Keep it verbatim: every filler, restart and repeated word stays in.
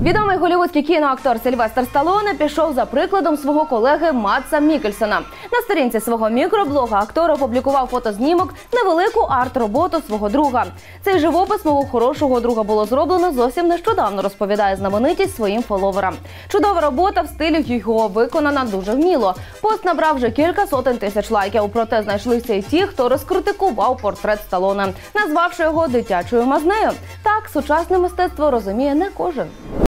Відомий голлівудський кіноактор Сильвестр Сталлоне пішов за прикладом свого колеги Мадса Міккельсена. На сторінці свого мікроблога актор опублікував фотознімок, невелику арт-роботу свого друга. Цей живопис мого хорошого друга було зроблено зовсім нещодавно, розповідає знаменитість своїм фоловерам. Чудова робота в стилі його виконана дуже вміло. Пост набрав вже кілька сотень тисяч лайків, проте знайшлися й ті, хто розкритикував портрет Сталлоне, назвавши його дитячою мазнею. Так, сучасне мистецтво розуміє не кожен.